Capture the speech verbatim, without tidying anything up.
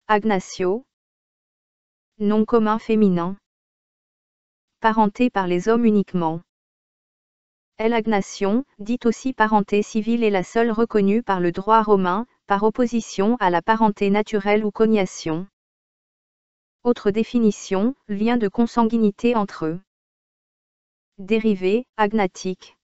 Agnatio. Nom commun féminin. Parenté par les hommes uniquement. L'agnation, dite aussi parenté civile, est la seule reconnue par le droit romain, par opposition à la parenté naturelle ou cognation. Autre définition, lien de consanguinité entre eux. Dérivé, agnatique.